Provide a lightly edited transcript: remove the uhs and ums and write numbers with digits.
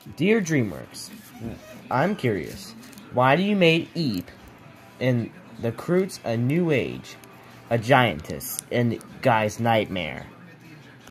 Dear DreamWorks, I'm curious. Why do you make Eep in the Croods a new age, a giantess, and Guy's nightmare?